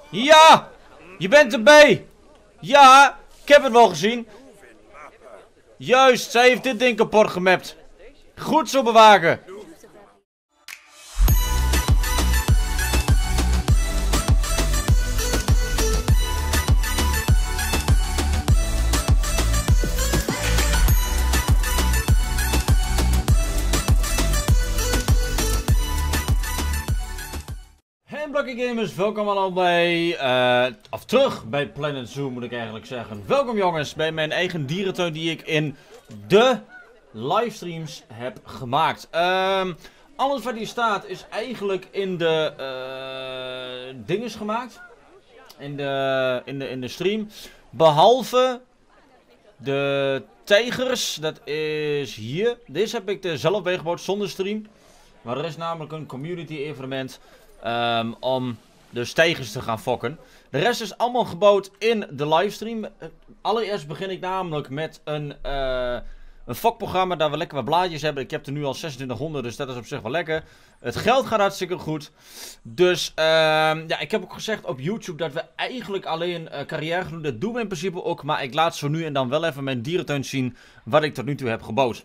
Ja! Je bent erbij! Ja! Ik heb het wel gezien. Juist, zij heeft dit ding kapot gemapt. Goed zo bewaken. Blokkie Gamers, welkom allemaal bij, terug bij Planet Zoo moet ik eigenlijk zeggen. Welkom jongens, bij mijn eigen dierentuin die ik in de livestreams heb gemaakt. Alles wat hier staat is eigenlijk in de dinges gemaakt. In de stream. Behalve de tijgers, dat is hier. Deze heb ik er zelf bij gebouwd zonder stream. Maar er is namelijk een community evenement. Om de tijgers te gaan fokken. De rest is allemaal gebouwd in de livestream. Allereerst begin ik namelijk met een fokprogramma. Daar we lekker wat blaadjes hebben. Ik heb er nu al 2600, dus dat is op zich wel lekker. Het geld gaat hartstikke goed. Dus ja, ik heb ook gezegd op YouTube dat we eigenlijk alleen carrière gaan doen. Dat doen we in principe ook. Maar ik laat zo nu en dan wel even mijn dierentuin zien wat ik tot nu toe heb gebouwd.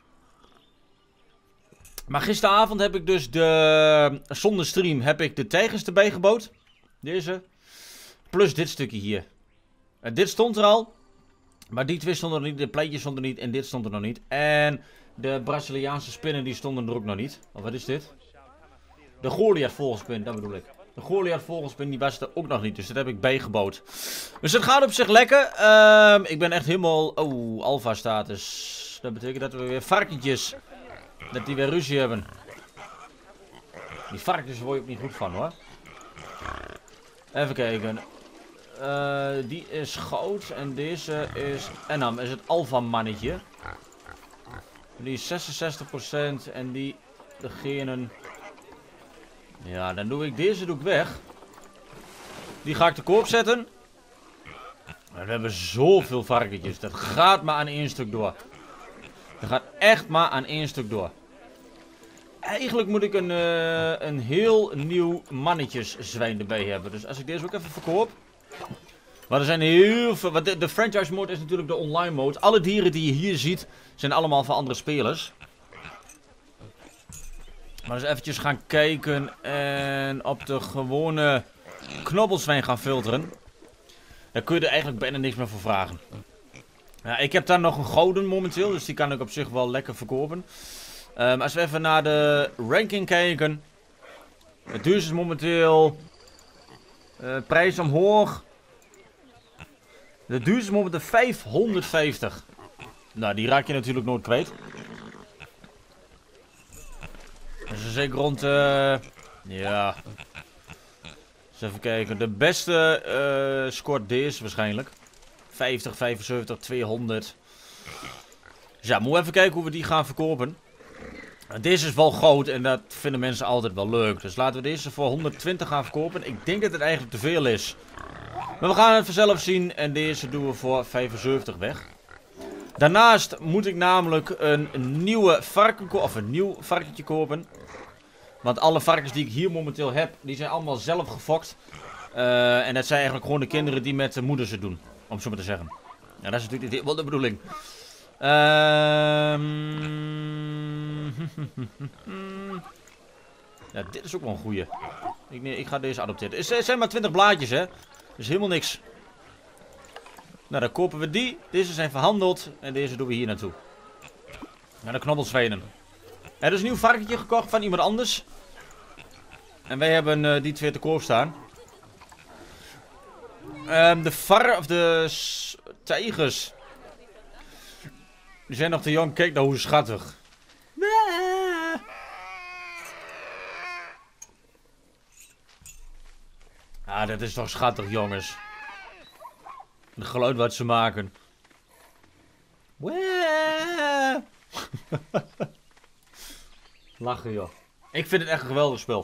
Maar gisteravond heb ik dus zonder stream heb ik de tijgers erbij gebouwd. Deze. Plus dit stukje hier. Dit stond er al. Maar die twee stonden er niet. De pleitjes stonden er niet. En dit stond er nog niet. En de Braziliaanse spinnen die stonden er ook nog niet. Of wat is dit? De Goliath vogelspin, dat bedoel ik. De Goliath vogelspin die was er ook nog niet. Dus dat heb ik bijgebouwd. Dus het gaat op zich lekker. Ik ben echt helemaal... Oh, alpha status. Dat betekent dat we weer varkentjes... Dat die weer ruzie hebben. Die varkens word je ook niet goed van hoor. Even kijken. Die is goud. En deze is... En dan is het alpha mannetje. Die is 66%. En die... Degene... Ja, dan doe ik deze weg. Die ga ik te koop zetten. En we hebben zoveel varkentjes. Dat gaat maar aan één stuk door. Dat gaat echt maar aan één stuk door. Eigenlijk moet ik een heel nieuw mannetjeszwijn erbij hebben. Dus als ik deze ook even verkoop. Maar er zijn heel veel... De franchise mode is natuurlijk de online mode. Alle dieren die je hier ziet zijn allemaal van andere spelers. Maar eens eventjes gaan kijken en op de gewone knobbelzwijn gaan filteren. Daar kun je er eigenlijk bijna niks meer voor vragen. Ja, ik heb daar nog een gouden momenteel, dus die kan ik op zich wel lekker verkopen. Als we even naar de ranking kijken. Het duurste is momenteel... prijs omhoog. De duurste is momenteel 550. Nou, die raak je natuurlijk nooit kwijt. Dus zeker rond... ja... Dus even kijken. De beste scoort deze waarschijnlijk. 50, 75, 200. Dus ja, moeten we even kijken hoe we die gaan verkopen. Deze is wel groot en dat vinden mensen altijd wel leuk. Dus laten we deze voor 120 gaan verkopen. Ik denk dat het eigenlijk te veel is. Maar we gaan het vanzelf zien. En deze doen we voor 75 weg. Daarnaast moet ik namelijk een nieuwe varken of een nieuw varkentje kopen. Want alle varkens die ik hier momenteel heb, die zijn allemaal zelf gefokt. En dat zijn eigenlijk gewoon de kinderen die met de moeder ze doen. Om het zo maar te zeggen. Ja, dat is natuurlijk wel de bedoeling. Ja, dit is ook wel een goeie. Ik ga deze adopteren. Het zijn maar 20 blaadjes, hè. Dus helemaal niks. Nou, dan kopen we die. Deze zijn verhandeld. En deze doen we hier naartoe. Naar de knobbelzwijnen. Er is een nieuw varkentje gekocht van iemand anders. En wij hebben die twee te koop staan. De tijgers. Die zijn nog te jong. Kijk nou hoe schattig. Ah, dat is toch schattig, jongens. Het geluid wat ze maken. Lachen, joh. Ik vind het echt een geweldig spel.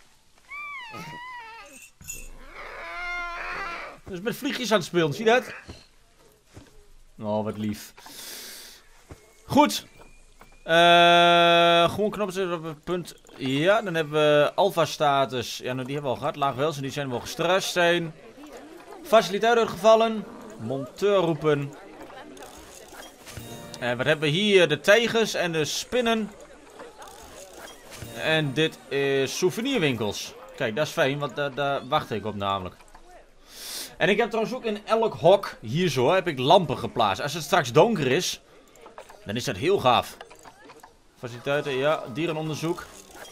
Dus met vliegjes aan het spelen, zie je dat? Oh, wat lief. Goed. Gewoon knop zitten op het punt. Ja, dan hebben we alpha status. Ja, nou die hebben we al gehad. Laag welzijn, die zijn wel gestrest zijn. Faciliteit uitgevallen. Monteur roepen. En wat hebben we hier? De tijgers en de spinnen. En dit is souvenirwinkels. Kijk, dat is fijn, want daar wacht ik op namelijk. En ik heb trouwens ook in elk hok, hier zo, heb ik lampen geplaatst. Als het straks donker is, dan is dat heel gaaf. Faciliteiten, ja, dierenonderzoek.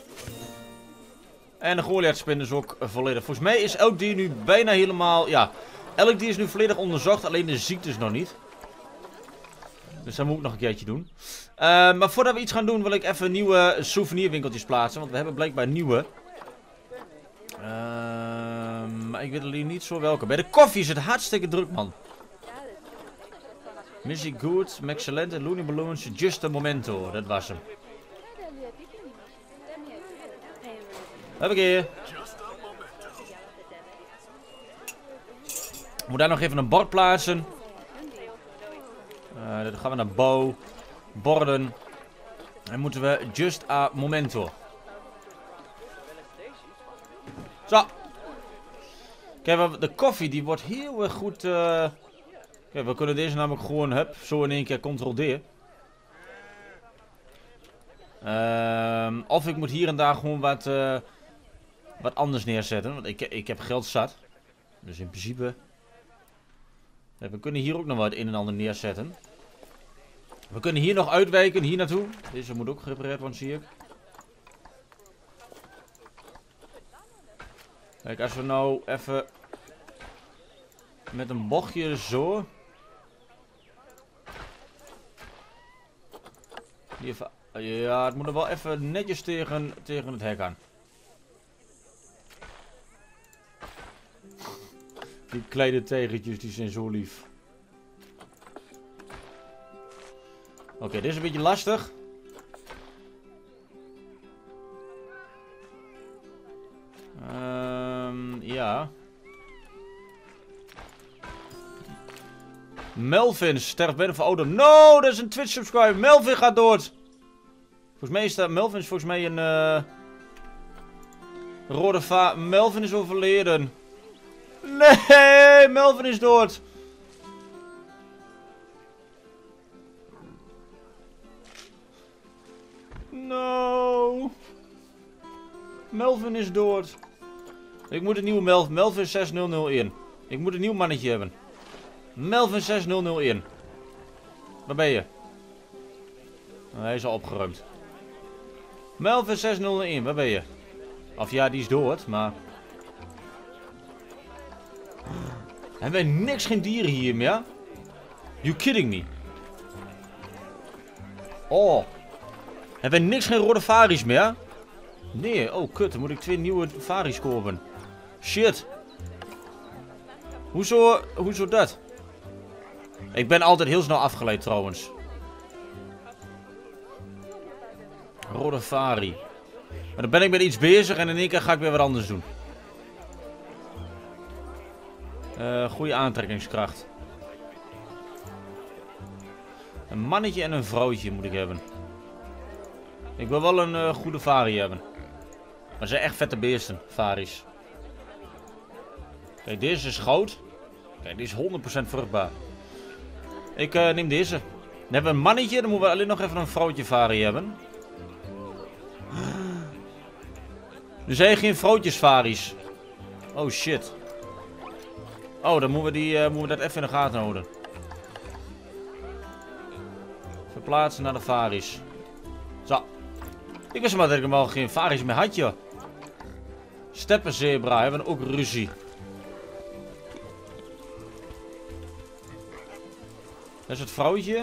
En de Goliath-spin is ook volledig. Volgens mij is elk dier nu bijna helemaal, ja, elk dier is nu volledig onderzocht, alleen de ziektes nog niet. Dus dat moet ik nog een keertje doen. Maar voordat we iets gaan doen, wil ik even nieuwe souvenirwinkeltjes plaatsen. Want we hebben blijkbaar nieuwe. Maar ik weet alleen niet zo welke. Bij de koffie is het hartstikke druk, man. Missy Good, Maxcellente, Looney Balloons, Just a Momento. Dat was hem. Hoppakee. Ik moet daar nog even een bord plaatsen. Dan gaan we naar bow. Borden. En moeten we Just a Momento. Zo. Kijk, de koffie die wordt heel erg goed. Kijk, we kunnen deze namelijk gewoon hup, zo in één keer Ctrl-D. Of ik moet hier en daar gewoon wat anders neerzetten. Want ik heb geld zat. Dus in principe. We kunnen hier ook nog wat een en ander neerzetten. We kunnen hier nog uitwijken, hier naartoe. Deze moet ook gerepareerd worden, zie ik. Kijk, als we nou even met een bochtje zo. Even, ja, het moet er wel even netjes tegen het hek aan. Die kleine tegeltjes, die zijn zo lief. Oké, dit is een beetje lastig. Ja. Melvin sterft bijna van ouder. No, dat is een Twitch subscriber. Melvin gaat dood. Volgens mij is dat Melvin is volgens mij een rode va. Melvin is overleden. Nee, Melvin is dood. No. Melvin is dood. Ik moet een nieuwe Melvin 6001. Ik moet een nieuw mannetje hebben. Melvin 6001. Waar ben je? Oh, hij is al opgeruimd. Melvin 6001, waar ben je? Of ja, die is dood, maar... Hebben wij niks, geen dieren hier meer? You kidding me? Oh. Hebben wij niks, geen rode varies meer? Nee, oh kut, dan moet ik 2 nieuwe varies kopen. Shit. Hoezo dat? Ik ben altijd heel snel afgeleid trouwens. Rode vari. Maar dan ben ik met iets bezig en in één keer ga ik weer wat anders doen. Goede aantrekkingskracht. Een mannetje en een vrouwtje moet ik hebben. Ik wil wel een goede vari hebben. Maar ze zijn echt vette beesten, varies. Kijk, deze is goud. Kijk, die is 100% vruchtbaar. Ik neem deze. Dan hebben we een mannetje, dan moeten we alleen nog even een vrouwtje vari hebben. Er zijn geen vrouwtjes varies. Oh shit. Oh, dan moeten we dat even in de gaten houden. Verplaatsen naar de varies. Zo. Ik wist maar dat ik hem al geen varies meer had, joh. Steppenzebra, hebben we ook ruzie. Dat is het vrouwtje.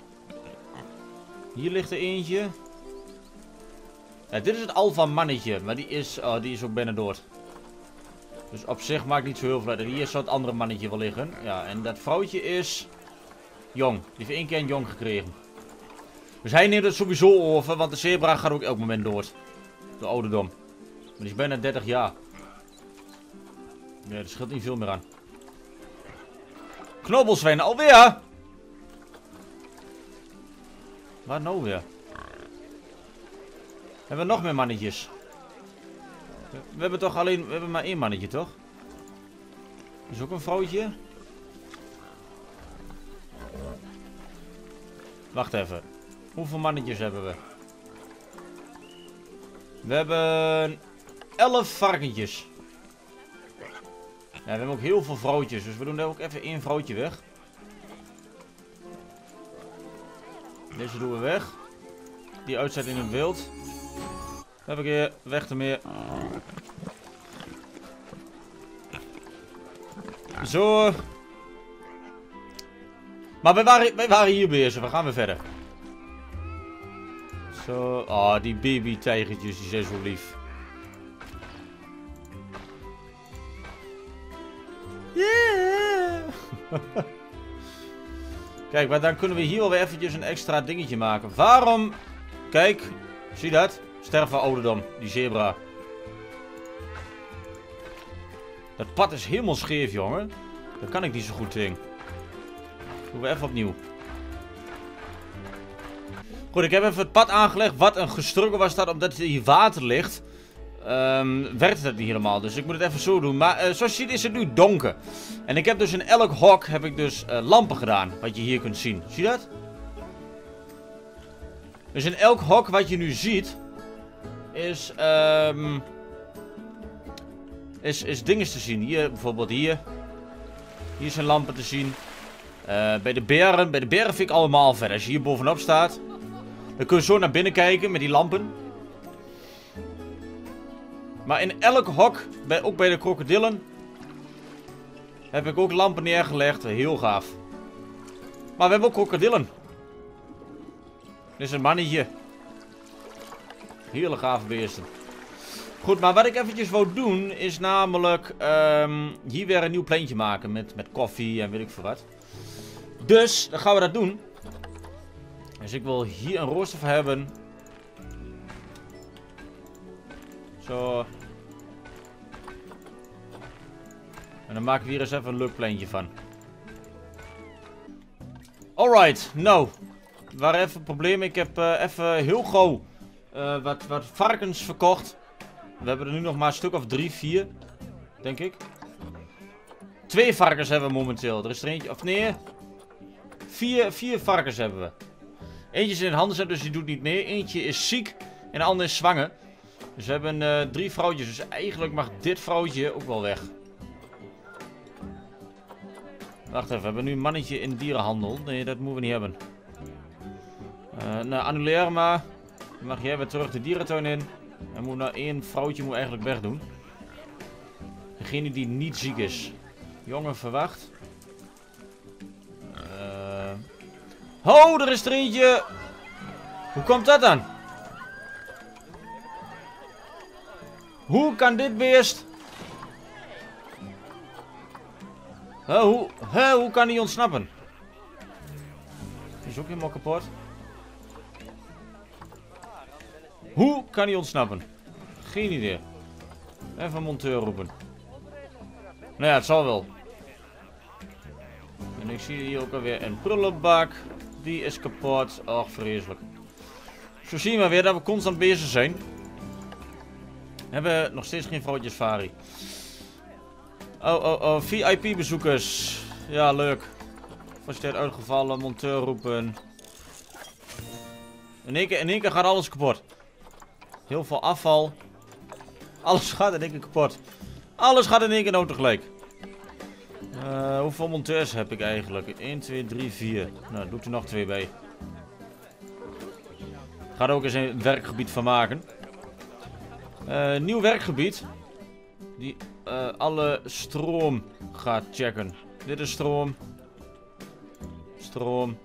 Hier ligt er eentje. Ja, dit is het alfa mannetje, maar die is ook bijna dood. Dus op zich maakt niet zo heel veel uit. Hier zou het andere mannetje wel liggen. Ja, en dat vrouwtje is jong. Die heeft 1 keer een jong gekregen. Dus hij neemt het sowieso over, want de zebra gaat ook elk moment dood. De ouderdom. Maar die is bijna 30 jaar. Ja, er scheelt niet veel meer aan. Knobelzwijnen alweer! Waar nou weer? Hebben we nog meer mannetjes? We hebben toch alleen... We hebben maar één mannetje, toch? Is ook een vrouwtje? Wacht even. Hoeveel mannetjes hebben we? We hebben 11 varkentjes. Ja, we hebben ook heel veel vrouwtjes, dus we doen daar ook even één vrouwtje weg. Deze doen we weg. Die uitzet in het wild. Heb ik hier, weg ermee. Zo. Maar wij waren hier bezig, we gaan weer verder. Zo, oh, die baby tijgertjes, die zijn zo lief. Yeah! Kijk, maar dan kunnen we hier wel weer eventjes een extra dingetje maken. Waarom? Kijk, zie dat? Sterf van ouderdom, die zebra. Dat pad is helemaal scheef, jongen. Dat kan ik niet zo goed tegen. Doen we even opnieuw. Goed, ik heb even het pad aangelegd. Wat een gestruggle was dat, omdat hier water ligt. Werkt het niet helemaal. Dus ik moet het even zo doen. Maar zoals je ziet is het nu donker. En ik heb dus in elk hok heb ik dus lampen gedaan. Wat je hier kunt zien. Zie je dat? Dus in elk hok wat je nu ziet. Is dingen te zien. Hier bijvoorbeeld hier. Hier zijn lampen te zien. Bij de beren vind ik allemaal verder. Als je hier bovenop staat. Dan kun je zo naar binnen kijken met die lampen. Maar in elk hok, ook bij de krokodillen, heb ik ook lampen neergelegd. Heel gaaf. Maar we hebben ook krokodillen. Dit is een mannetje. Hele gave beesten. Goed, maar wat ik eventjes wou doen, is namelijk hier weer een nieuw pleintje maken met koffie en weet ik veel wat. Dus, dan gaan we dat doen. Dus ik wil hier een rooster voor hebben. Zo. En dan maken we hier eens even een leuk pleintje van. Alright, nou. Er waren even problemen. Ik heb even heel gauw wat varkens verkocht. We hebben er nu nog maar een stuk of 3, 4. Denk ik. 2 varkens hebben we momenteel. Er is er eentje, of nee. 4 varkens hebben we. Eentje is in het handelscentrum, dus die doet niet mee. Eentje is ziek en de andere is zwanger. Dus we hebben 3 vrouwtjes. Dus eigenlijk mag dit vrouwtje ook wel weg. Wacht even, we hebben nu een mannetje in dierenhandel. Nee, dat moeten we niet hebben. Nou, annuleer maar. Dan mag jij weer terug de dierentuin in. En moet nou 1 vrouwtje moet eigenlijk wegdoen. Degene die niet ziek is. Jongen verwacht. Ho, er is er eentje. Hoe komt dat dan? Hoe kan dit beest? Hoe kan hij ontsnappen? Die is ook helemaal kapot. Hoe kan hij ontsnappen? Geen idee. Even een monteur roepen. Nou ja, het zal wel. En ik zie hier ook alweer een prullenbak. Die is kapot. Och, vreselijk. Zo zien we weer dat we constant bezig zijn. We hebben nog steeds geen vrouwtjes Fari. Oh, VIP bezoekers. Ja, leuk. Faciliteit uitgevallen, monteur roepen. In één keer gaat alles kapot. Heel veel afval. Alles gaat in één keer kapot. Alles gaat in één keer nou tegelijk. Hoeveel monteurs heb ik eigenlijk? 1, 2, 3, 4. Nou, doet er nog 2 bij. Ga er ook eens een werkgebied van maken. Nieuw werkgebied. Die alle stroom gaat checken. Dit is stroom. Stroom.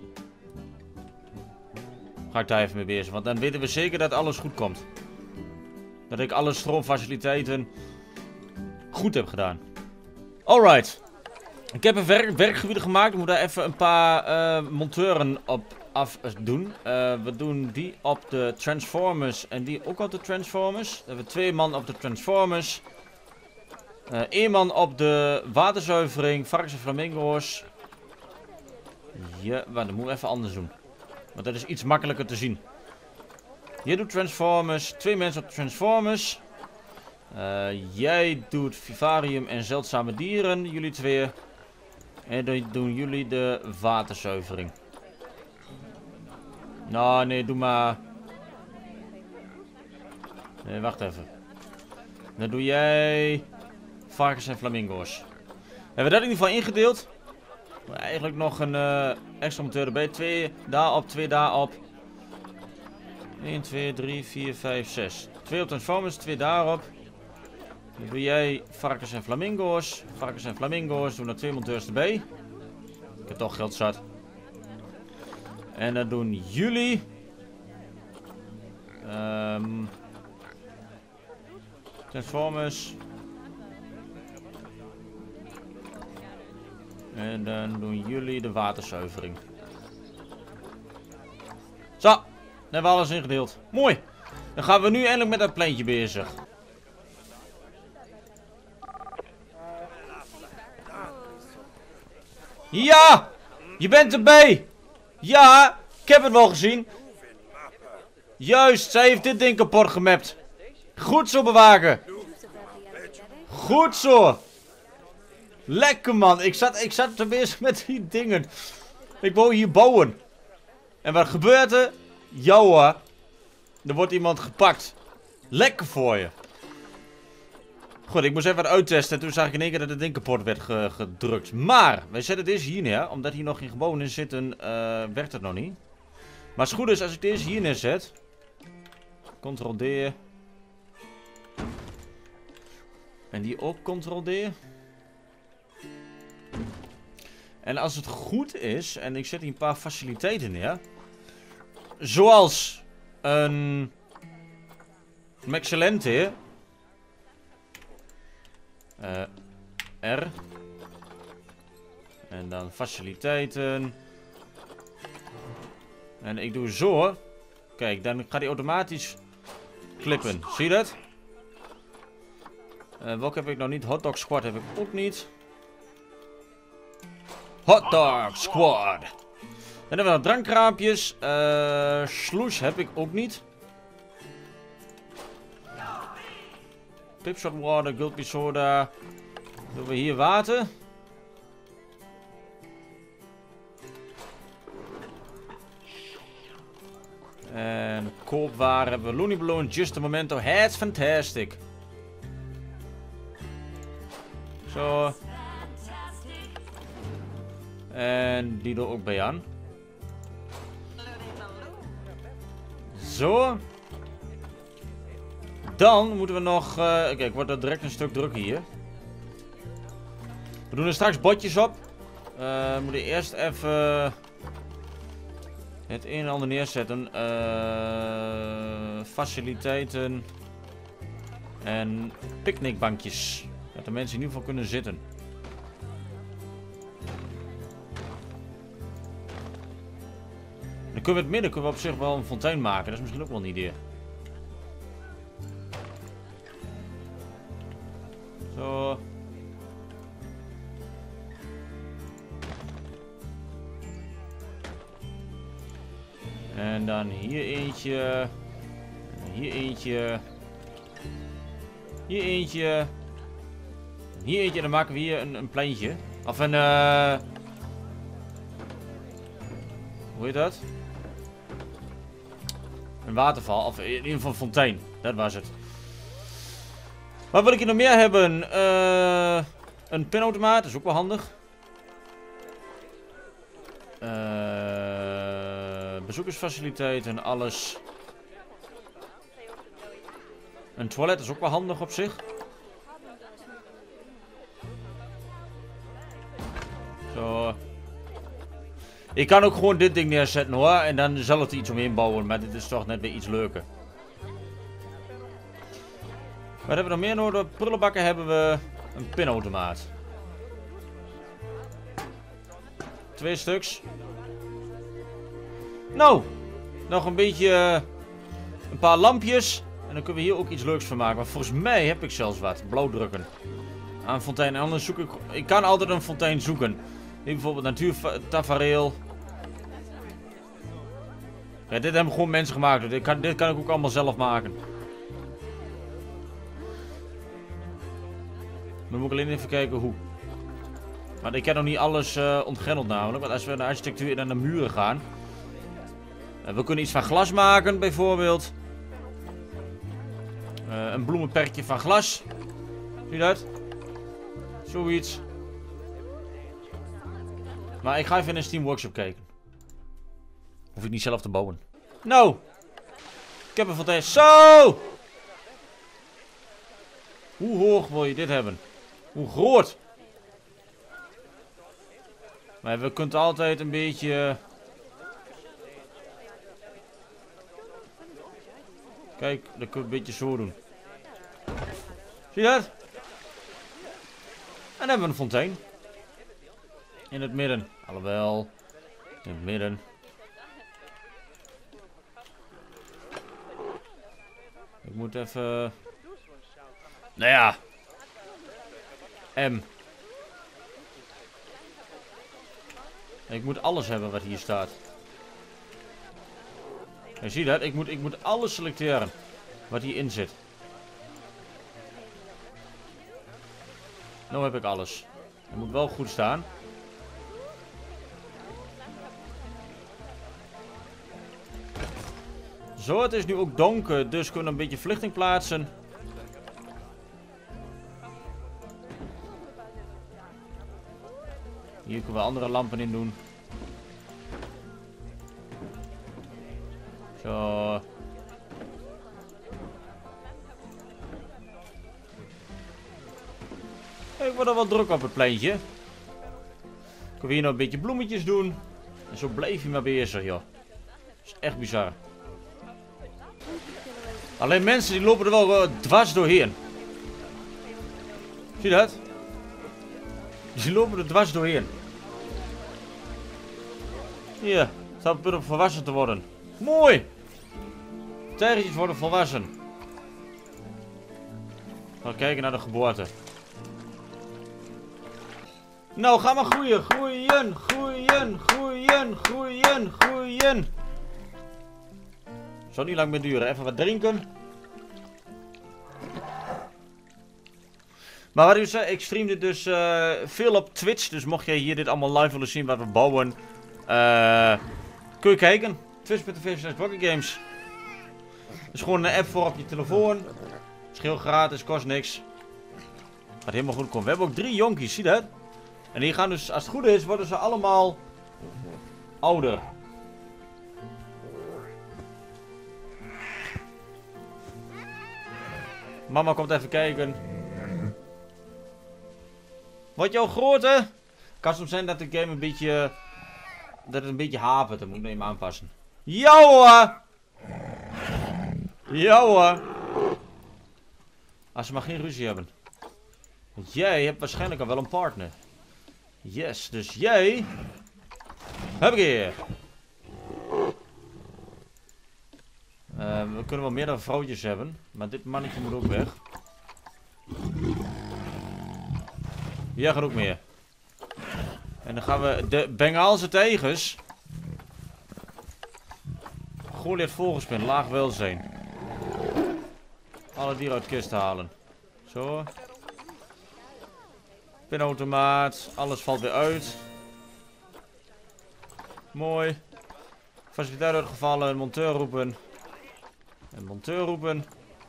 Ga ik daar even mee bezig. Want dan weten we zeker dat alles goed komt. Dat ik alle stroomfaciliteiten goed heb gedaan. Alright. Ik heb een werkgebied gemaakt. Ik moet daar even een paar monteuren op af doen. We doen die op de Transformers en die ook op de Transformers. We hebben 2 man op de Transformers. 1 man op de waterzuivering, varkens en flamingo's. Ja, maar dat moeten we even anders doen. Want dat is iets makkelijker te zien. Jij doet Transformers. 2 mensen op Transformers. Jij doet Vivarium en zeldzame dieren. Jullie 2. En dan doen jullie de waterzuivering. Nou, nee, doe maar. Nee, wacht even. Dan doe jij varkens en flamingo's. Hebben we dat in ieder geval ingedeeld? Eigenlijk nog een extra monteur erbij. 2 daarop, 2 daarop. 1, 2, 3, 4, 5, 6. 2 op Transformers, 2 daarop. Dan doe jij varkens en flamingo's. Varkens en flamingo's. Doen er 2 monteurs erbij. Ik heb toch geld zat. En dan doen jullie. Transformers. En dan doen jullie de waterzuivering. Zo. Dan hebben we alles ingedeeld. Mooi. Dan gaan we nu eindelijk met dat pleintje bezig. Ja! Je bent erbij! Ja! Ik heb het wel gezien. Juist, zij heeft dit ding kapot gemapt. Goed zo, bewaken. Goed zo. Lekker, man. Ik zat te bezig met die dingen. Ik wou hier bouwen. En wat gebeurt er? Jouw. Er wordt iemand gepakt. Lekker voor je. Goed, ik moest even wat uittesten. En toen zag ik in één keer dat het ding kapot werd gedrukt. Maar, wij zetten deze hier neer. Omdat hier nog geen gebouwen in zitten, werkt het nog niet. Maar als het goed is, als ik deze hier neerzet. Ctrl-D. En die ook Ctrl-D. En als het goed is, en ik zet hier een paar faciliteiten neer. Zoals een Maxellente. R. En dan faciliteiten. En ik doe zo. Kijk, dan gaat hij automatisch klippen. Zie je dat? Welke heb ik nog niet? Hotdog Squad heb ik ook niet. Hotdog Squad. Dan hebben we nog drankraampjes. Slush heb ik ook niet. Pipshot water, gulpy soda. Doen we hier water. En koopwaren hebben we Looney Balloon, Just a Momento. It's fantastic. Zo. En die er ook bij aan. Zo. Dan moeten we nog... kijk, wordt er direct een stuk drukker hier. We doen er straks botjes op. We moeten eerst even... het een en ander neerzetten. Faciliteiten. En picknickbankjes. Dat de mensen in ieder geval kunnen zitten. Dan kunnen we het midden op zich wel een fontein maken. Dat is misschien ook wel een idee. Zo. En dan hier eentje. Hier eentje. Hier eentje. Hier eentje. Dan maken we hier een pleintje. Of een... hoe heet dat? Een waterval. Of in ieder geval een fontein. Dat was het. Wat wil ik hier nog meer hebben? Een pinautomaat. Dat is ook wel handig. Bezoekersfaciliteiten en alles. Een toilet is ook wel handig op zich. Zo. Ik kan ook gewoon dit ding neerzetten hoor. En dan zal het iets omheen bouwen. Maar dit is toch net weer iets leuker. Wat hebben we nog meer nodig? Prullenbakken hebben we een pinautomaat. 2 stuks. Nou, nog een beetje, een paar lampjes. En dan kunnen we hier ook iets leuks van maken. Maar volgens mij heb ik zelfs wat. Blauwdrukken. Aan een fontein. En anders zoek ik kan altijd een fontein zoeken. Hier bijvoorbeeld natuurtafereel. Ja, dit hebben gewoon mensen gemaakt. Dus dit kan ik ook allemaal zelf maken. Dan moet ik alleen even kijken hoe. Maar ik heb nog niet alles ontgrendeld namelijk. Want als we naar de architectuur en naar de muren gaan. We kunnen iets van glas maken bijvoorbeeld. Een bloemenperkje van glas. Zie je dat? Zoiets. Maar ik ga even in een Steam Workshop kijken. Hoef ik niet zelf te bouwen. Nou! Ik heb een fontein. Zo! Hoe hoog wil je dit hebben? Hoe groot? Maar we kunnen altijd een beetje... Kijk, dat kun je een beetje zo doen. Zie je dat? En dan hebben we een fontein. In het midden. Alhoewel. In het midden. Ik moet even... Nou ja. Ik moet alles hebben wat hier staat. Je ziet dat? Ik moet alles selecteren. Wat hierin zit. Nou heb ik alles. Het moet wel goed staan. Zo, het is nu ook donker, dus kunnen we een beetje verlichting plaatsen. Hier kunnen we andere lampen in doen. Zo. Ik word er wel druk op het pleintje. Kunnen we hier nog een beetje bloemetjes doen. En zo bleef hij maar bezig, joh. Dat is echt bizar. Alleen mensen die lopen er wel dwars doorheen. Zie je dat? Die lopen er dwars doorheen. Hier, het staat op om volwassen te worden. Mooi! Tijgertjes worden volwassen. Gaan kijken naar de geboorte. Nou, ga maar groeien. Groeien, groeien, groeien, groeien, groeien. Zal niet lang meer duren. Even wat drinken. Maar wat ik zei, ik streamde dus veel op Twitch. Dus mocht jij hier dit allemaal live willen zien wat we bouwen, kun je kijken. Twitch.tv/BrokkenGames. Het is gewoon een app voor op je telefoon. Het is heel gratis, kost niks. Gaat helemaal goed komen. We hebben ook 3 jonkies, zie je dat? En die gaan dus, als het goed is, worden ze allemaal ouder. Mama komt even kijken. Wordt jou groter? Het kan soms zijn dat de game een beetje... Dat het een beetje hapert. Dat moet ik even aanpassen. Ja hoor! Ja hoor! Als ze maar geen ruzie hebben. Want jij hebt waarschijnlijk al wel een partner. Yes, dus jij... Heb ik hier. We kunnen wel meerdere vrouwtjes hebben. Maar dit mannetje moet ook weg. Jij gaat ook meer. En dan gaan we de Bengaalse tijgers. Goliath volgespin, laag welzijn. Alle dieren uit de kist halen. Zo. Pinautomaat, alles valt weer uit. Mooi. Faciliteit uitgevallen, monteur roepen. En monteur roepen.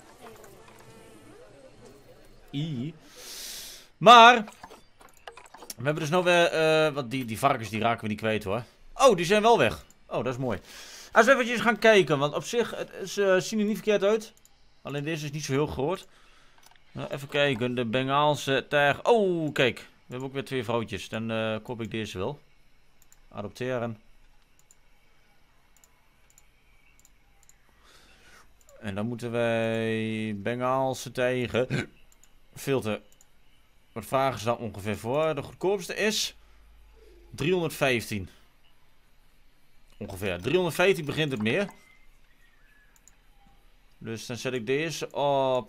Maar... We hebben dus nou weer... want die varkens die raken we niet kwijt hoor. Oh, die zijn wel weg. Oh, dat is mooi. Als we eventjes gaan kijken. Want op zich zien er niet verkeerd uit. Alleen deze is niet zo heel groot. Nou, even kijken. De Bengaalse tijger. Oh, kijk. We hebben ook weer 2 vrouwtjes. Dan koop ik deze wel. Adopteren. En dan moeten wij... Bengaalse tijger. Filter. Wat vragen ze dan ongeveer voor? De goedkoopste is 315. Ongeveer. 315 begint het meer. Dus dan zet ik deze op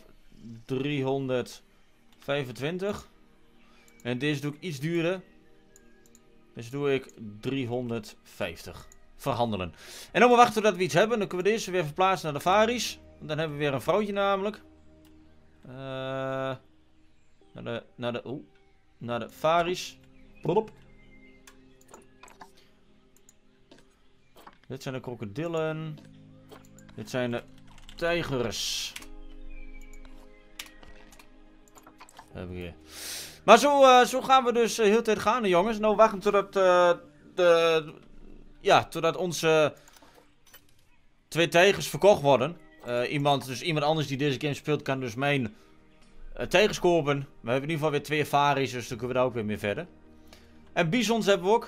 325. En deze doe ik iets duurder. Dus doe ik 350. verhandelen. En dan maar wachten totdat we iets hebben. Dan kunnen we deze weer verplaatsen naar de Faries. Want dan hebben we weer een vrouwtje namelijk. Naar de Faries. Plop. Dit zijn de krokodillen. Dit zijn de tijgers. Hebben we hier. Maar zo gaan we dus heel de tijd gaan, jongens. Nou, wachten totdat onze 2 tijgers verkocht worden. Iemand anders die deze game speelt kan dus mijn tijgers kopen. We hebben in ieder geval weer 2 Faries, dus dan kunnen we daar ook weer mee verder. En bisons hebben we ook.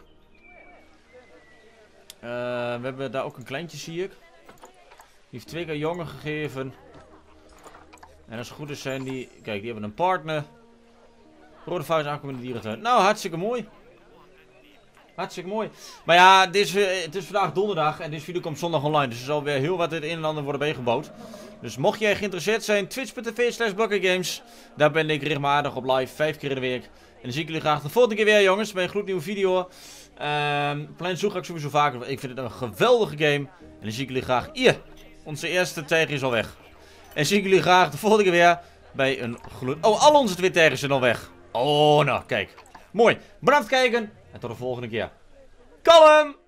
We hebben daar ook een kleintje, zie ik. Die heeft 2 keer jongen gegeven. En als het goed is zijn die... Kijk, die hebben een partner. Rode Faries aankomen in de dierentuin. Nou, hartstikke mooi. Hartstikke mooi. Maar ja, het is vandaag donderdag en deze video komt zondag online. Dus er zal weer heel wat het een en ander worden bijgebouwd. Dus mocht jij geïnteresseerd zijn, twitch.tv/blokkergames. Daar ben ik regelmatig op live, 5 keer in de week. En dan zie ik jullie graag de volgende keer weer, jongens. Bij een gloednieuwe video. Plein Zoek ga ik sowieso vaker. Ik vind het een geweldige game. En dan zie ik jullie graag hier. Onze eerste tijger is al weg. En zie ik jullie graag de volgende keer weer bij een gloed... Oh, al onze 2 tijgers zijn al weg. Oh, nou, kijk. Mooi. Bedankt voor het kijken. En tot de volgende keer. Kalm!